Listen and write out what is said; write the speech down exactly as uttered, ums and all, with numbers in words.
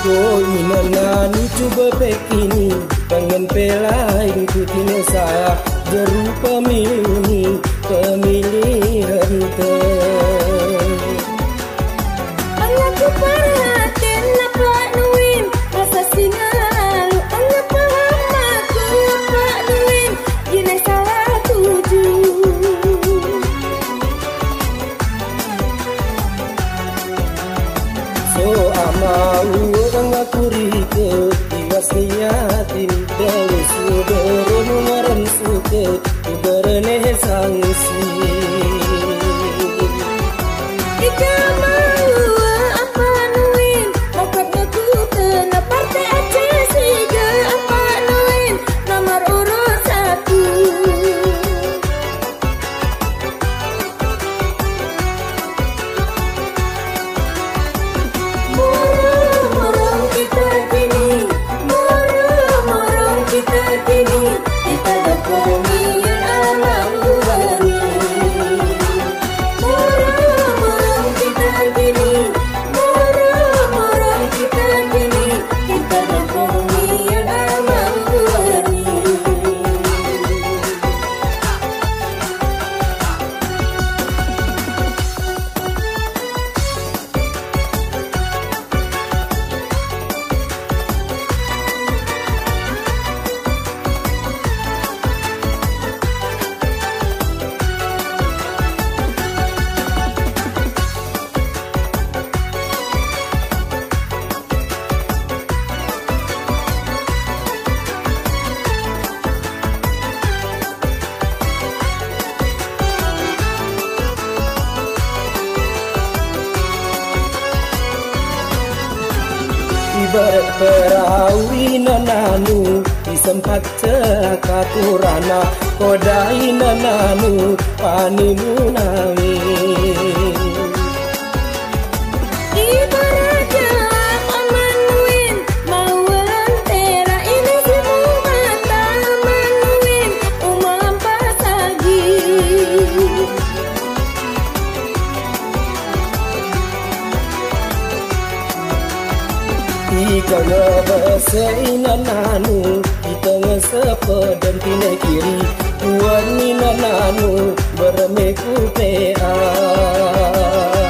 Ko inanani cuba pekini pengen pelain ku tine saya jeru pemilih pemilihan te. Allah ku perhatiin apa nuin rasa sinalu Allah paham aku apa nuin gini salah tuju. So amau orang aku rike tiwas niatin dari sudere numaran suke berene sangsi. Ika mau apa nuin makanya ku kena partai Aceh Siga apa nuin nomor urut satu. Murung-murung kita kini, murung-murung kita kini, kita berkomian alam wani. Murung-murung kita kini, murung-murung kita kini, kita berkomian alam wani. Ibarat perawi nananu disempat cakaturana kodai nananu panimunawi. Ibarat jalan amanuin mau lentera ini semua mata amanuin umam pasagi. Ika ngebesai nananu kita ngesepedem tina kiri Tuan ni nananu bermeku pea.